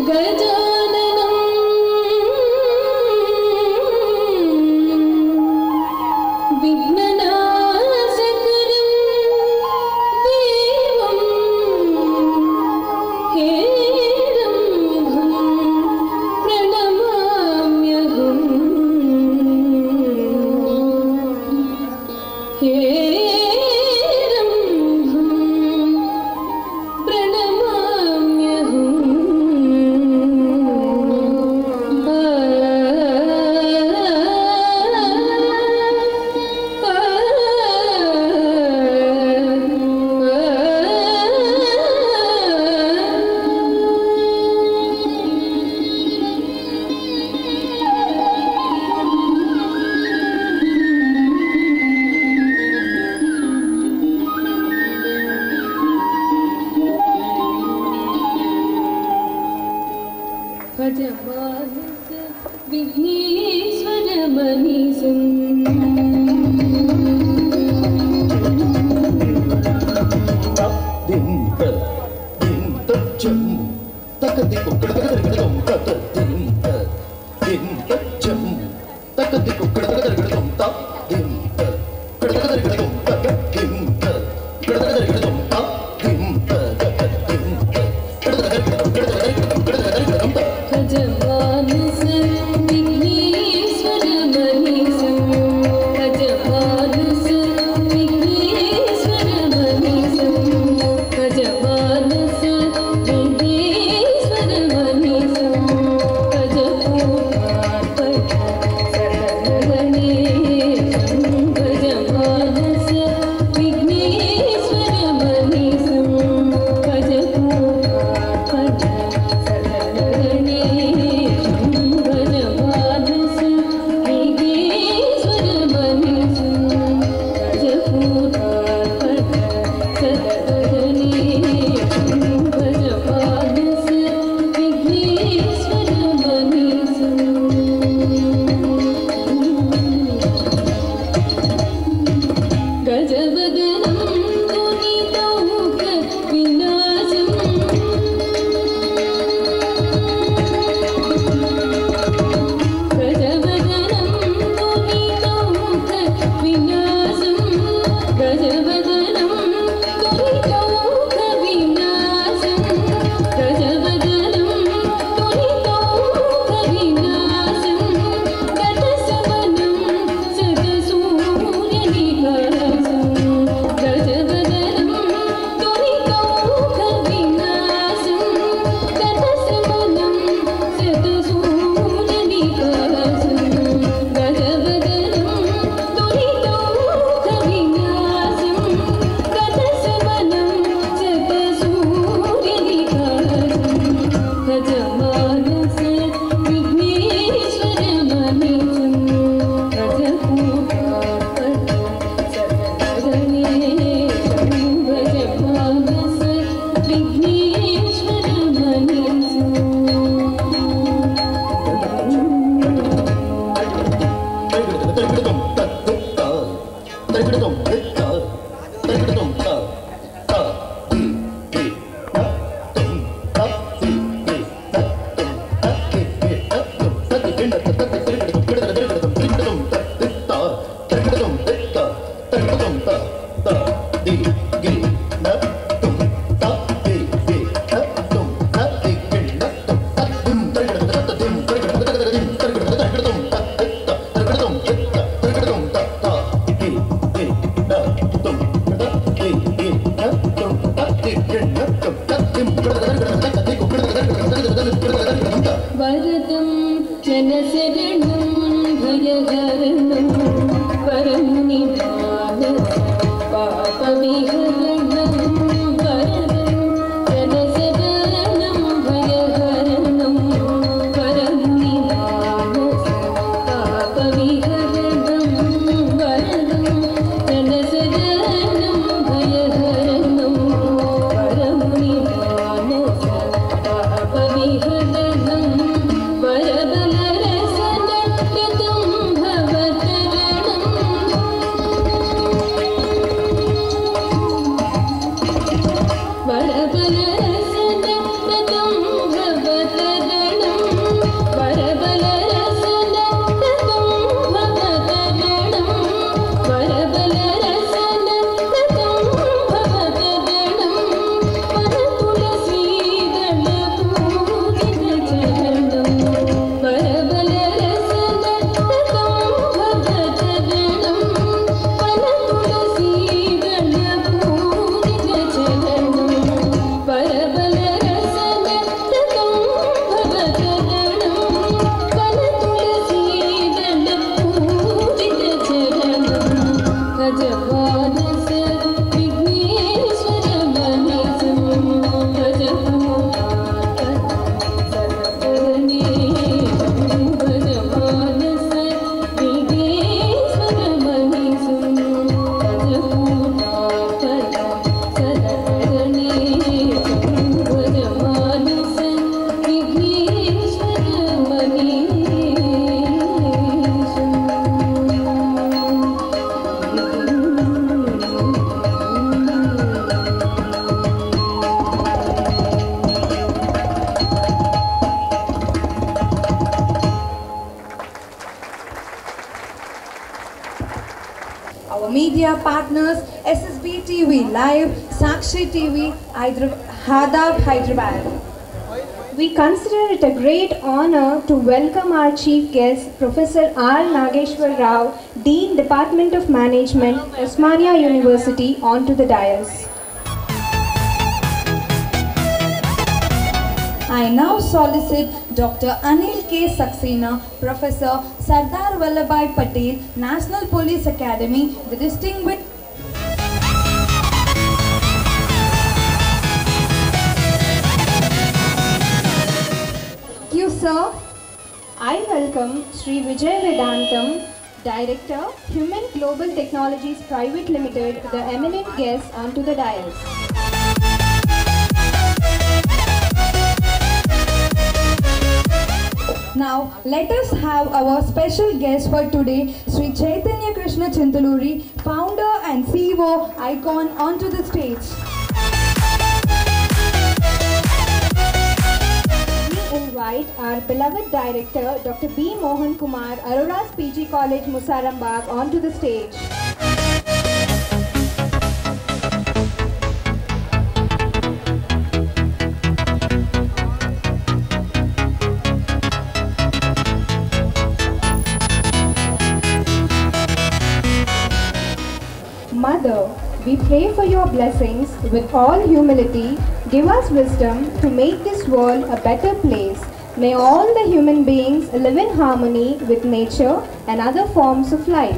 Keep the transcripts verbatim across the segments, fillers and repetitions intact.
Bala bala sada tatam bhavatara partners S S B T V Live, Sakshi T V, Hadab, Hyderabad. We consider it a great honor to welcome our chief guest, Professor R. Nageshwar Rao, Dean, Department of Management, Osmania University, onto the dais. I now solicit Doctor Anil K. Saxena, Professor Sardar Vallabhbhai Patel, National Police Academy, the distinguished. Thank you, sir. I welcome Sri Vijay Vedantam, Director, Human Global Technologies Private Limited, the eminent guest, onto the dais. Now, let us have our special guest for today, Sri Chaitanya Krishna Chintaluri, founder and C E O Icon, onto the stage. We invite our beloved director, Doctor B. Mohan Kumar, Aurora's P G College, Musarambagh, onto the stage. Mother, we pray for your blessings with all humility. Give us wisdom to make this world a better place. May all the human beings live in harmony with nature and other forms of life.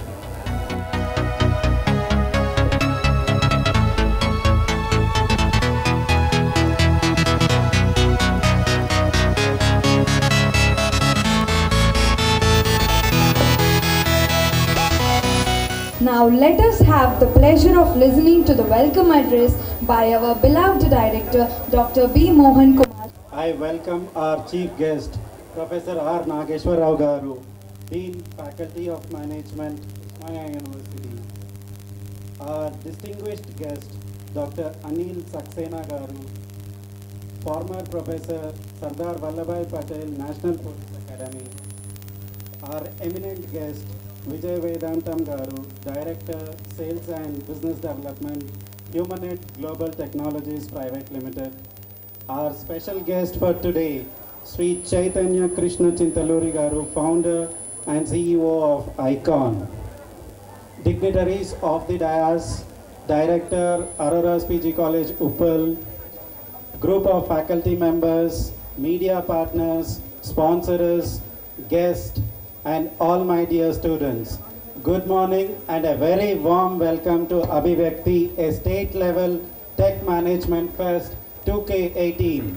Now let us have the pleasure of listening to the welcome address by our beloved director, Doctor B. Mohan Kumar. I welcome our chief guest, Professor R. Nageshwar Rao Garu, Dean, Faculty of Management, Osmania University. Our distinguished guest, Doctor Anil Saxena Garu, former Professor Sardar Vallabhbhai Patel, National Police Academy. Our eminent guest, Vijay Vedantam Garu, Director, Sales and Business Development, Humanet Global Technologies Private Limited. Our special guest for today, Sri Chaitanya Krishna Chintaluri Garu, Founder and C E O of Icon. Dignitaries of the dais, Director, Aurora's P G College, Uppal, group of faculty members, media partners, sponsors, guests, and all my dear students. Good morning and a very warm welcome to Abhivakti, a state level tech management fest two K eighteen.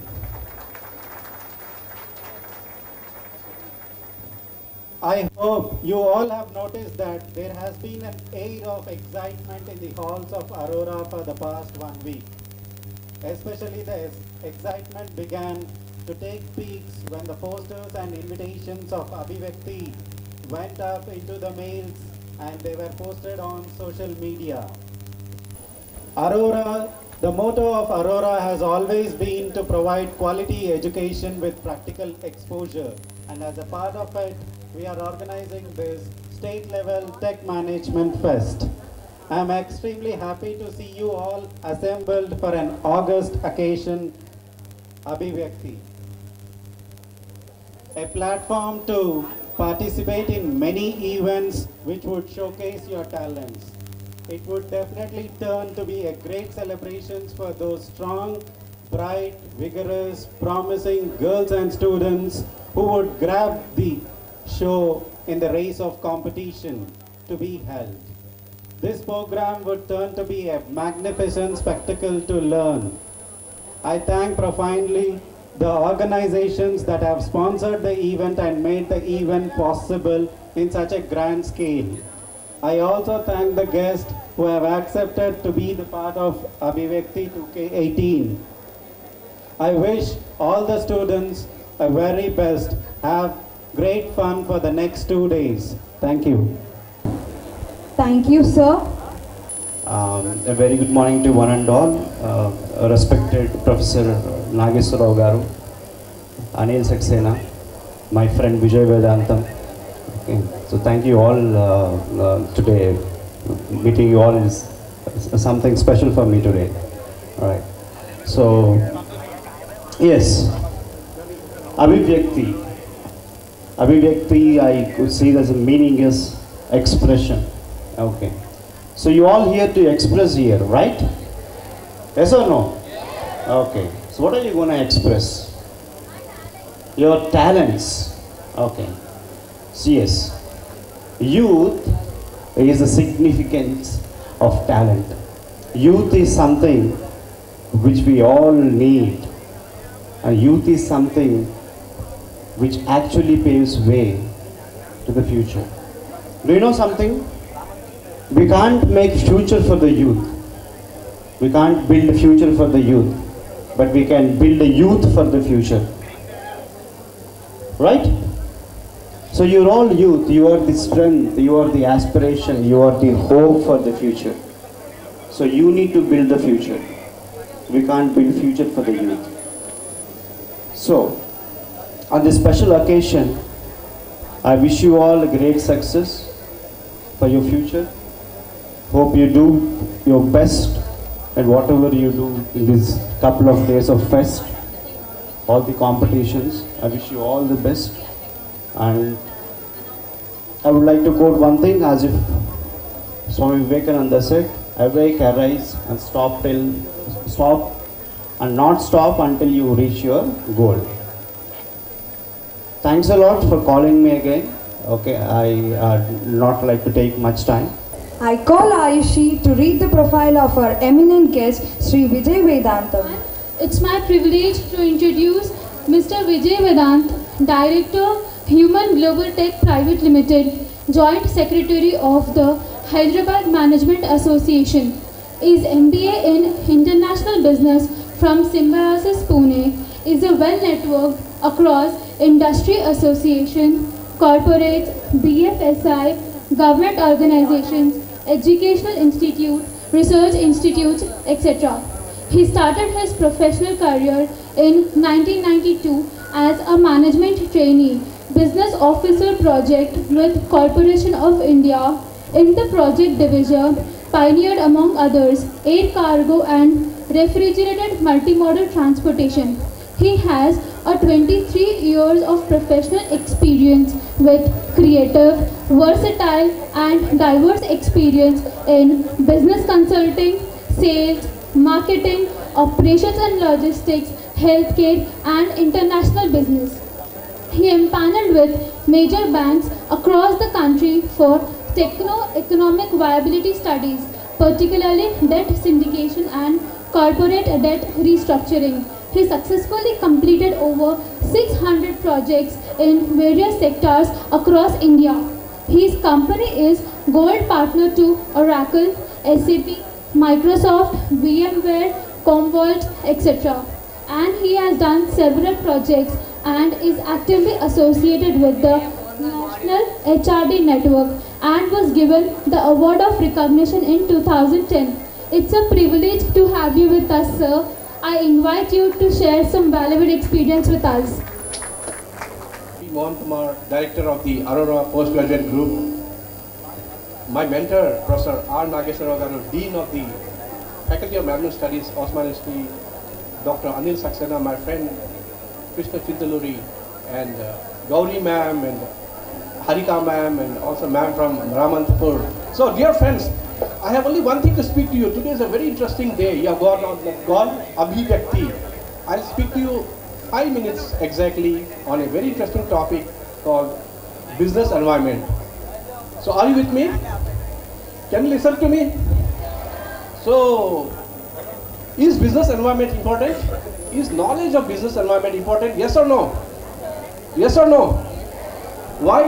I hope you all have noticed that there has been an air of excitement in the halls of Aurora for the past one week. Especially the excitement began to take peaks when the posters and invitations of Abhivakti went up into the mails and they were posted on social media. Aurora, the motto of Aurora has always been to provide quality education with practical exposure, and as a part of it, we are organizing this state level tech management fest. I am extremely happy to see you all assembled for an August occasion, Abhivakti. A platform to participate in many events which would showcase your talents. It would definitely turn to be a great celebration for those strong, bright, vigorous, promising girls and students who would grab the show in the race of competition to be held. This program would turn to be a magnificent spectacle to learn. I thank profoundly the organizations that have sponsored the event and made the event possible in such a grand scale. I also thank the guests who have accepted to be the part of Abhivakti two K eighteen. I wish all the students a very best. Have great fun for the next two days. Thank you. Thank you, sir. Um, a very good morning to one and all. Uh, respected Professor Nageshwar Rao Garu, Anil Saxena, my friend Vijay Vedantam. Okay. So thank you all uh, uh, today meeting you all is something special for me today. All right. So, yes, Abhivyakti. Abhivyakti, I could see there's a meaningless expression. Okay. So you all here to express here, right? Yes or no? Okay. So what are you going to express? Your talents. Okay. So yes, youth is the significance of talent. Youth is something which we all need. And youth is something which actually paves way to the future. Do you know something? We can't make future for the youth. We can't build a future for the youth. But we can build a youth for the future. Right? So you're all youth. You are the strength. You are the aspiration. You are the hope for the future. So you need to build the future. We can't build future for the youth. So, on this special occasion, I wish you all a great success for your future. Hope you do your best and whatever you do in this couple of days of fest, all the competitions. I wish you all the best. And I would like to quote one thing as if Swami Vivekananda said, awake, arise and stop till stop and not stop until you reach your goal. Thanks a lot for calling me again. Okay, I uh, not like to take much time. I call Ayushi to read the profile of our eminent guest, Sri Vijay Vedantam. It's my privilege to introduce Mister Vijay Vedant, Director, Human Global Tech Private Limited, Joint Secretary of the Hyderabad Management Association. Is M B A in International Business from Symbiosis Pune. Is a well-networked across industry association, corporates, B F S I, government organizations, educational institute, research institutes, et cetera. He started his professional career in nineteen ninety-two as a management trainee, business officer project with Corporation of India. In the project division, pioneered among others air cargo and refrigerated multimodal transportation. He has a twenty-three years of professional experience with creative, versatile and diverse experience in business consulting, sales, marketing, operations and logistics, healthcare and international business. He empaneled with major banks across the country for techno-economic viability studies, particularly debt syndication and corporate debt restructuring. He successfully completed over six hundred projects in various sectors across India. His company is gold partner to Oracle, S A P, Microsoft, VMware, Commvault, et cetera. And he has done several projects and is actively associated with the National H R D Network and was given the Award of Recognition in two thousand ten. It's a privilege to have you with us, sir. I invite you to share some valuable experience with us. Mohan Kumar, Director of the Aurora Postgraduate Group. My mentor, Professor R. Nageshwara Garu, Dean of the Faculty of Management Studies, Osman University, Doctor Anil Saxena, my friend Krishna Chindaluri, and uh, Gauri ma'am, and Harika ma'am, and also ma'am from Ramantpur. So, dear friends, I have only one thing to speak to you. Today is a very interesting day. You have got on gone Abhivyakti. I'll speak to you five minutes exactly on a very interesting topic called business environment. So, are you with me? Can you listen to me? So, is business environment important? Is knowledge of business environment important? Yes or no? Yes or no? Why?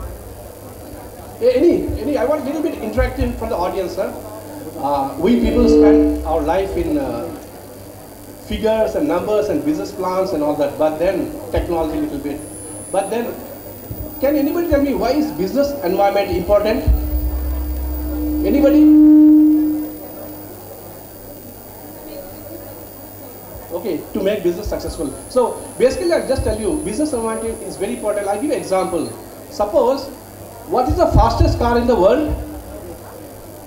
Any, any, I want a little bit interactive from the audience, sir. Uh, we people spend our life in uh, figures and numbers and business plans and all that, but then technology a little bit. But then, can anybody tell me why is business environment important? Anybody? Okay, to make business successful. So basically, I'll just tell you, business environment is very important. I'll give you an example. Suppose, what is the fastest car in the world?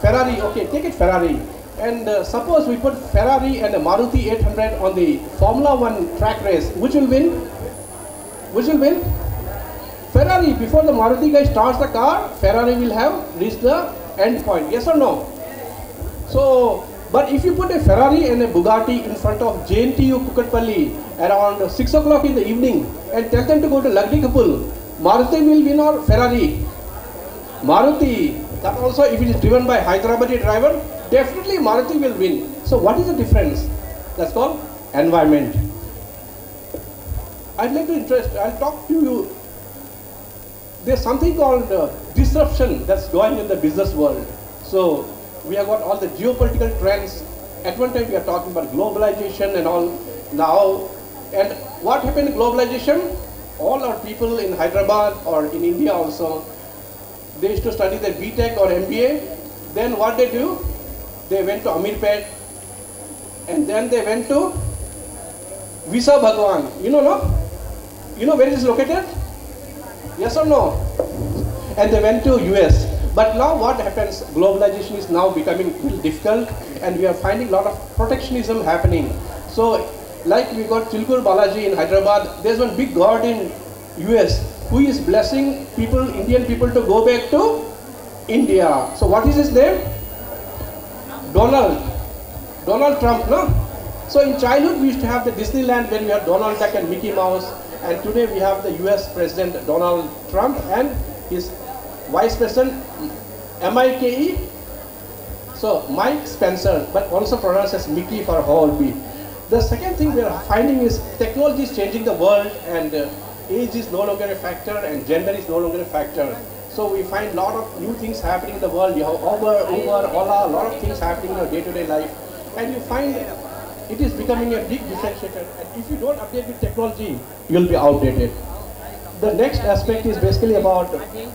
Ferrari, okay, take it Ferrari. And uh, suppose we put Ferrari and a Maruti eight hundred on the Formula One track race, which will win? Which will win? Ferrari. Before the Maruti guy starts the car, Ferrari will have reached the end point. Yes or no? So, but if you put a Ferrari and a Bugatti in front of J N T U Kukatpalli around six o'clock in the evening and tell them to go to Lagdi Kapul, Maruti will win or Ferrari? Maruti. That also, if it is driven by Hyderabadi driver, definitely Maruti will win. So what is the difference? That's called environment. I'd like to interest, I'll talk to you. There's something called uh, disruption that's going in the business world. So we have got all the geopolitical trends. At one time we are talking about globalization and all now. And what happened in globalization? All our people in Hyderabad or in India also, they used to study their B Tech or M B A. Then what they do? They went to Amirpet, and then they went to Visa Bhagwan. You know, no? You know where it is located? Yes or no? And they went to U S. But now what happens? Globalization is now becoming really difficult, and we are finding a lot of protectionism happening. So, like we got Tilkur Balaji in Hyderabad, there's one big god in U S who is blessing people, Indian people, to go back to India. So what is his name? Donald. Donald Trump, no? So in childhood we used to have the Disneyland when we had Donald Duck and Mickey Mouse, and today we have the U S President Donald Trump and his Vice President M I K E. So Mike Spencer, but also pronounced as Mickey for Holby. The second thing we are finding is technology is changing the world, and uh, age is no longer a factor and gender is no longer a factor. So we find a lot of new things happening in the world. You have Uber, Uber, Ola, a lot of things happening in your day-to-day life. And you find it is becoming a big differentiator. And if you don't update with technology, you'll be outdated. The next aspect is basically about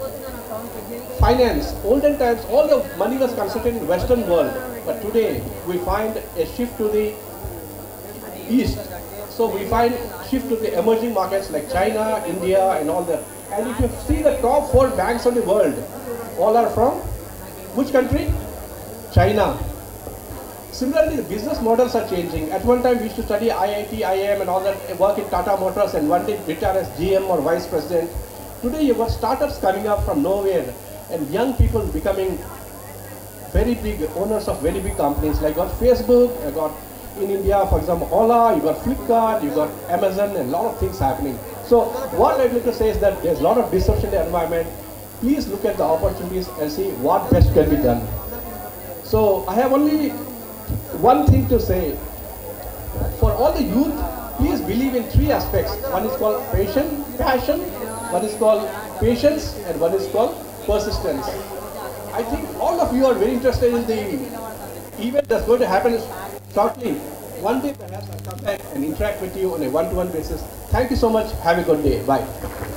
finance. Olden times, all the money was concentrated in Western world. But today, we find a shift to the East. So we find shift to the emerging markets like China, India, and all that. And if you see the top four banks of the world, all are from which country? China. Similarly, the business models are changing. At one time, we used to study I I T, I I M, and all that, work in Tata Motors, and one day retire as G M or Vice President. Today, you've got startups coming up from nowhere, and young people becoming very big owners of very big companies. Like got Facebook, I got in India, for example, Ola, you got Flipkart, you got Amazon, and a lot of things happening. So what I'd like to say is that there's a lot of disruption in the environment. Please look at the opportunities and see what best can be done. So I have only one thing to say. For all the youth, please believe in three aspects. One is called passion, passion, one is called patience, and one is called persistence. I think all of you are very interested in the event that's going to happen shortly. One day perhaps I'll come back and interact with you on a one-to-one basis. Thank you so much. Have a good day. Bye.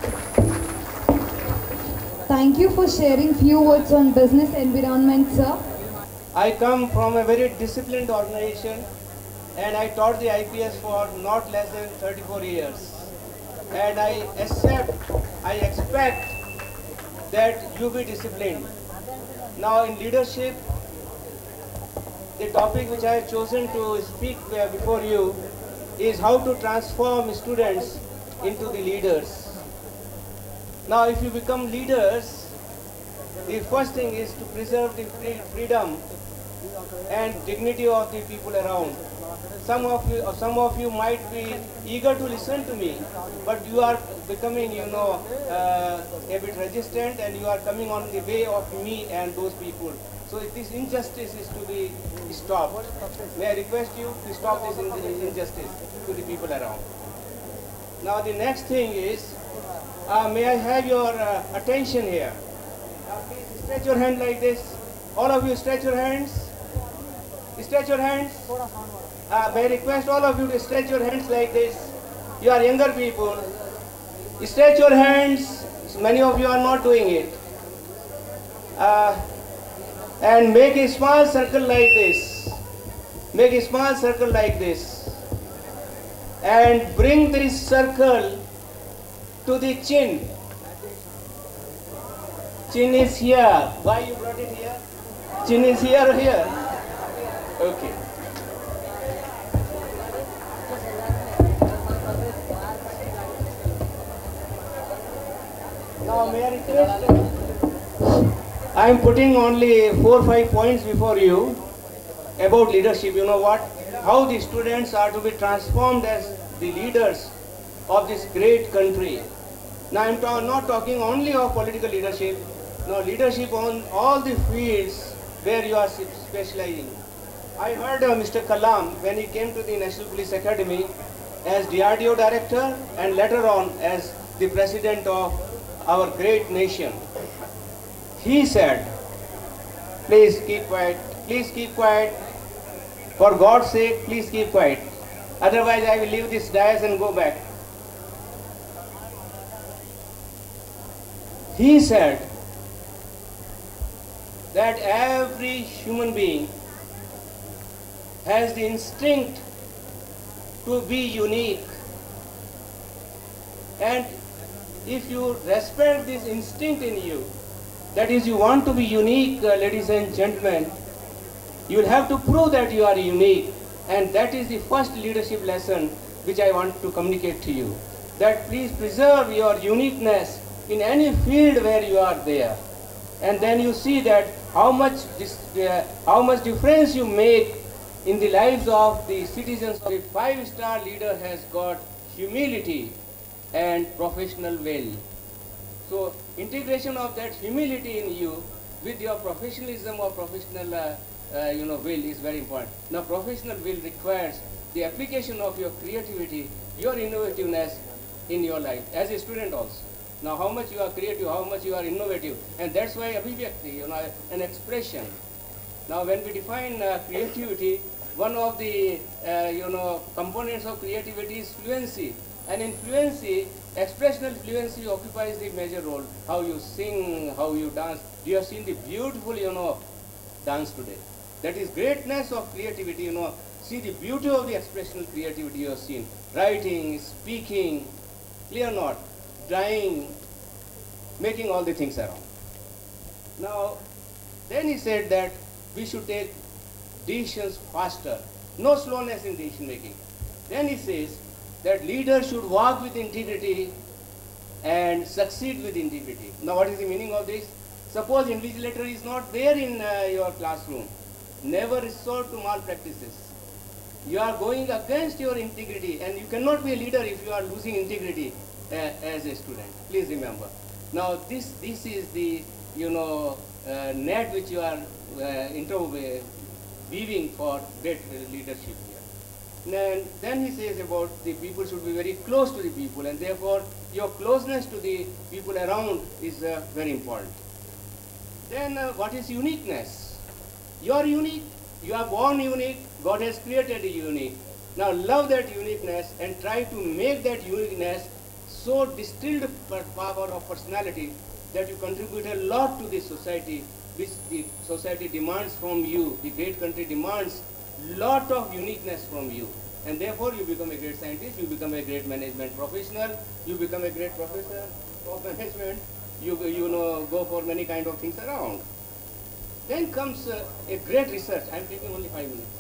Thank you for sharing few words on business environment, sir. I come from a very disciplined organization, and I taught the I P S for not less than thirty-four years. And I accept, I expect that you be disciplined. Now in leadership, the topic which I have chosen to speak before you is how to transform students into the leaders. Now if you become leaders, the first thing is to preserve the free freedom and dignity of the people around. Some of you, some of you might be eager to listen to me, but you are becoming, you know, uh, a bit resistant, and you are coming on the way of me and those people. So this injustice is to be stopped. May I request you to stop this injustice to the people around. Now the next thing is, uh, may I have your uh, attention here. Now please stretch your hand like this. All of you stretch your hands. Stretch your hands. Uh, may I request all of you to stretch your hands like this. You are younger people. Stretch your hands. Many of you are not doing it. Uh, and make a small circle like this. Make a small circle like this. And bring this circle to the chin. Chin is here. Why you brought it here? Chin is here or here? Okay. Now, may I request? I am putting only four or five points before you about leadership. You know what? How the students are to be transformed as the leaders of this great country. Now, I am ta not talking only of political leadership. No, leadership on all the fields where you are specializing. I heard uh, Mister Kalam when he came to the National Police Academy as D R D O director and later on as the president of our great nation. He said, please keep quiet, please keep quiet. For God's sake, please keep quiet. Otherwise, I will leave this dais and go back. He said that every human being has the instinct to be unique. And if you respect this instinct in you, that is, you want to be unique, uh, ladies and gentlemen, you will have to prove that you are unique. And that is the first leadership lesson which I want to communicate to you. That please preserve your uniqueness in any field where you are there. And then you see that how much, this, uh, how much difference you make in the lives of the citizens. A five-star leader has got humility and professional will. So integration of that humility in you with your professionalism or professional uh, uh, you know, will is very important. Now professional will requires the application of your creativity, your innovativeness in your life as a student also. Now how much you are creative, how much you are innovative, and that's why abhivyakti, you know, an expression. Now when we define uh, creativity, one of the uh, you know, components of creativity is fluency. And in fluency, expressional fluency occupies the major role. How you sing, how you dance. You have seen the beautiful, you know, dance today. That is greatness of creativity, you know. See the beauty of the expressional creativity you have seen. Writing, speaking, clear not, drawing, making all the things around. Now, then he said that we should take decisions faster. No slowness in decision making. Then he says that leaders should walk with integrity and succeed with integrity. Now what is the meaning of this? Suppose invigilator is not there in uh, your classroom. Never resort to malpractices. You are going against your integrity, and you cannot be a leader if you are losing integrity uh, as a student. Please remember. Now this, this is the, you know, uh, net which you are uh, interweaving for great leadership here. And then he says about the people should be very close to the people, and therefore your closeness to the people around is uh, very important. Then uh, what is uniqueness? You are unique, you are born unique, God has created you unique. Now love that uniqueness and try to make that uniqueness so distilled power of personality that you contribute a lot to the society, which the society demands from you. The great country demands lot of uniqueness from you, and therefore you become a great scientist, you become a great management professional, you become a great professor of management, you, you know, go for many kind of things around. Then comes uh, a great research. I am taking only five minutes.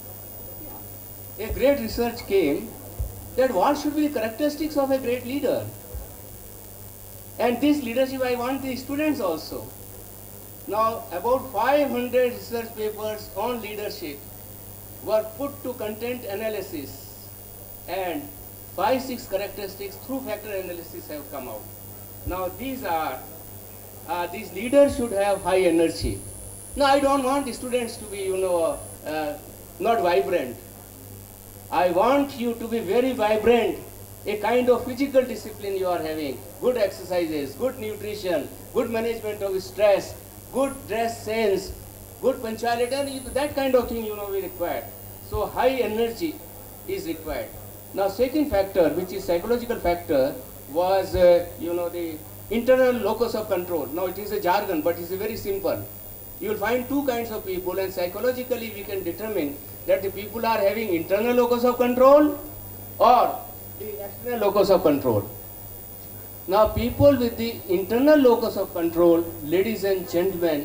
A great research came that what should be the characteristics of a great leader. And this leadership I want the students also. Now about five hundred research papers on leadership were put to content analysis, and five, six characteristics through factor analysis have come out. Now these are, uh, these leaders should have high energy. Now I don't want the students to be, you know, uh, not vibrant. I want you to be very vibrant, a kind of physical discipline you are having, good exercises, good nutrition, good management of stress, good dress sense, good punctuality, that kind of thing, you know, we require. So high energy is required. Now second factor, which is psychological factor, was, uh, you know, the internal locus of control. Now it is a jargon, but it is very simple. You will find two kinds of people, and psychologically we can determine that the people are having internal locus of control or the external locus of control. Now people with the internal locus of control, ladies and gentlemen,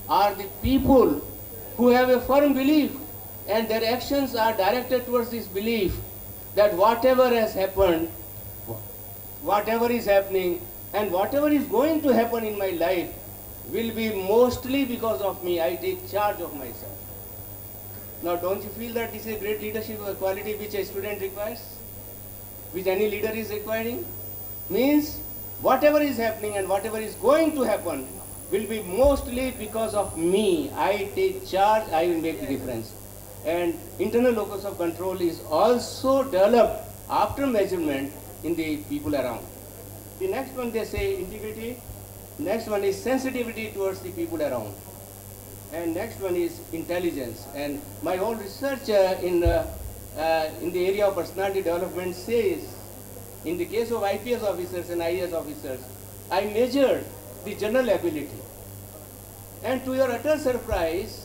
are the people who have a firm belief and their actions are directed towards this belief that whatever has happened, whatever is happening, and whatever is going to happen in my life will be mostly because of me. I take charge of myself. Now, don't you feel that this is a great leadership quality which a student requires, which any leader is requiring? Means whatever is happening and whatever is going to happen will be mostly because of me. I take charge, I will make the difference. And internal locus of control is also developed after measurement in the people around. The next one they say integrity, next one is sensitivity towards the people around, and next one is intelligence. And my own research uh, in, uh, uh, in the area of personality development says, in the case of I P S officers and I A S officers, I measured the general ability. And to your utter surprise,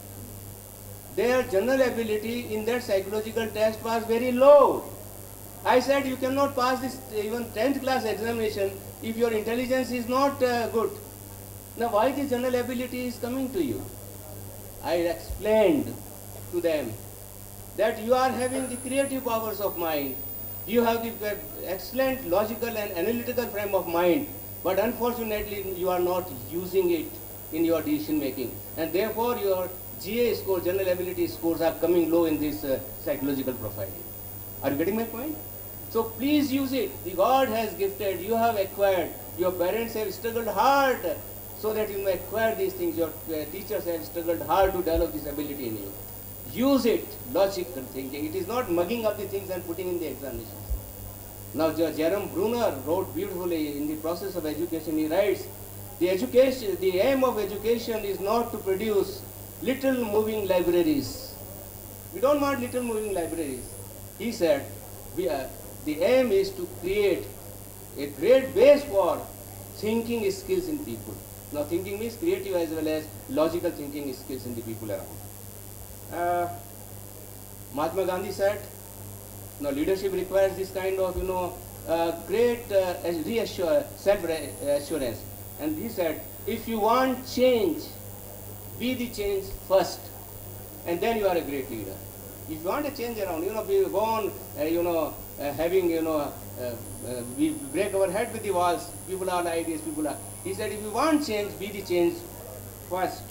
their general ability in that psychological test was very low. I said you cannot pass this even tenth class examination if your intelligence is not uh, good. Now why the general ability is coming to you? I explained to them that you are having the creative powers of mind. You have the excellent logical and analytical frame of mind, but unfortunately you are not using it in your decision making. And therefore your G A score, general ability scores are coming low in this uh, psychological profiling. Are you getting my point? So please use it. The God has gifted, you have acquired, your parents have struggled hard so that you may acquire these things. Your uh, teachers have struggled hard to develop this ability in you. Use it, logical thinking. It is not mugging up the things and putting in the examinations. Now Jerome Bruner wrote beautifully in the process of education. He writes, the education, the aim of education is not to produce little moving libraries. We don't want little moving libraries. He said, we are, the aim is to create a great base for thinking skills in people. Now thinking means creative as well as logical thinking skills in the people around. Uh, Mahatma Gandhi said, now leadership requires this kind of, you know, uh, great uh, reassure, self-assurance. And he said, if you want change, be the change first, and then you are a great leader. If you want a change around, you know, we go on, uh, you know, uh, having, you know, uh, uh, we break our head with the walls, people are like this, people are. He said, if you want change, be the change first.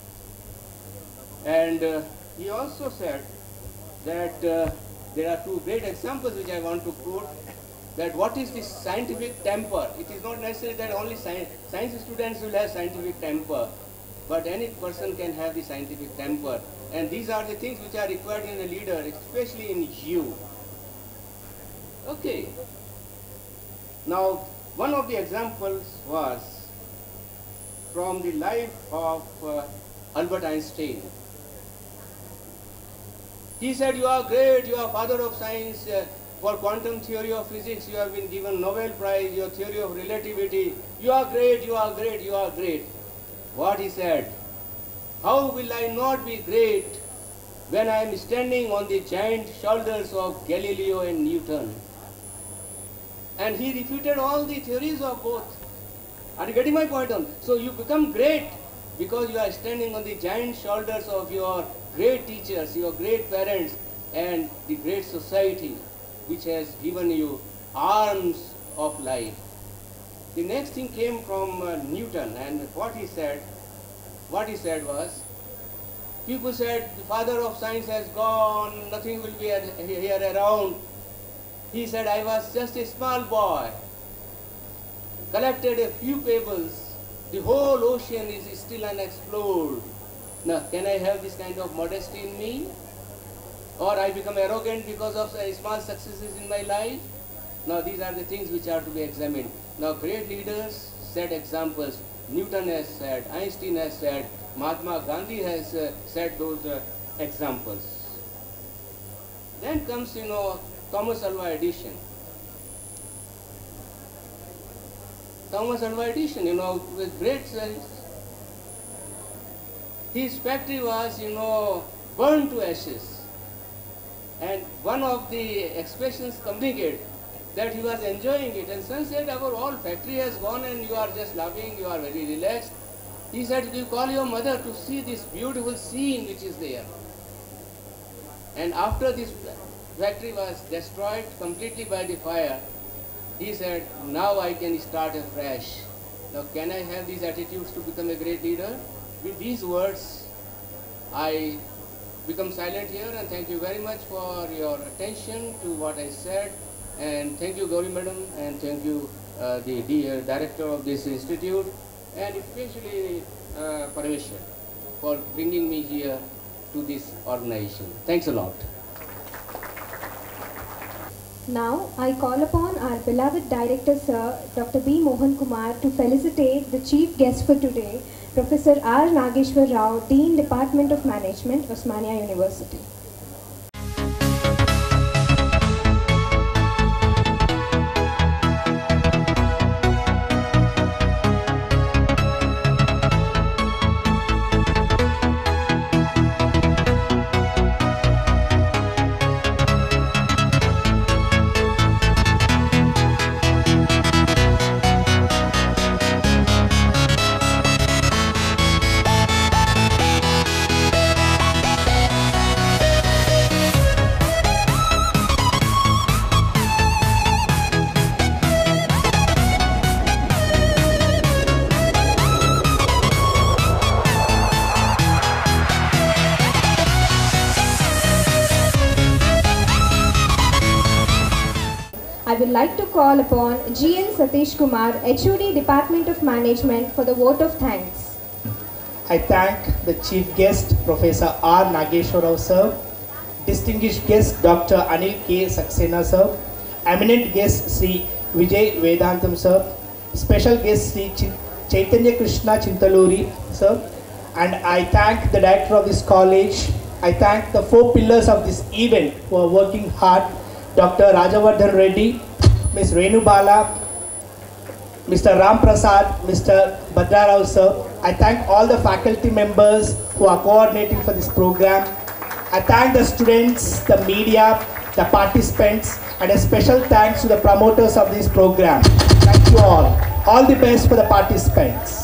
And uh, he also said that uh, there are two great examples which I want to quote, that what is this scientific temper? It is not necessary that only science, science students will have scientific temper, but any person can have the scientific temper. And these are the things which are required in a leader, especially in you. Okay. Now, one of the examples was from the life of uh, Albert Einstein. He said, you are great, you are father of science, uh, for quantum theory of physics, you have been given Nobel Prize, your theory of relativity, you are great, you are great, you are great. What he said, how will I not be great when I am standing on the giant shoulders of Galileo and Newton? And he refuted all the theories of both. Are you getting my point on? So you become great because you are standing on the giant shoulders of your great teachers, your great parents, and the great society which has given you arms of life. The next thing came from uh, Newton, and what he said, what he said was, people said the father of science has gone, nothing will be here around. He said, I was just a small boy, collected a few pebbles, the whole ocean is still unexplored. Now, can I have this kind of modesty in me? Or I become arrogant because of small successes in my life? Now, these are the things which are to be examined. Now, great leaders set examples. Newton has said, Einstein has said, Mahatma Gandhi has uh, set those uh, examples. Then comes, you know, Thomas Alva Edison. Thomas Alva Edison, you know, with great sense. His factory was, you know, burned to ashes. And one of the expressions communicate that he was enjoying it. And son said, our whole factory has gone and you are just laughing, you are very relaxed. He said, you call your mother to see this beautiful scene which is there. And after this factory was destroyed completely by the fire, he said, now I can start afresh. Now can I have these attitudes to become a great leader? With these words, I become silent here, and thank you very much for your attention to what I said. And thank you, Gauri Madam, and thank you, uh, the dear director of this institute, and especially uh, Parameshwar, for bringing me here to this organization. Thanks a lot. Now, I call upon our beloved Director Sir, Doctor B. Mohan Kumar, to felicitate the chief guest for today, Professor R. Nageshwar Rao, Dean, Department of Management, Osmania University. I would like to call upon G N Satish Kumar, H O D, Department of Management, for the vote of thanks. I thank the chief guest, Professor R. Nageshwar Rao sir, distinguished guest, Doctor Anil K. Saxena sir, eminent guest, Sri Vijay Vedantam sir, special guest, Sri Ch Chaitanya Krishna Chintaluri sir, and I thank the director of this college. I thank the four pillars of this event who are working hard, Doctor Rajavardhan Reddy, Miz Renu Bala, Mister Ram Prasad, Mister Bhadra Rao sir. I thank all the faculty members who are coordinating for this program. I thank the students, the media, the participants, and a special thanks to the promoters of this program. Thank you all. All the best for the participants.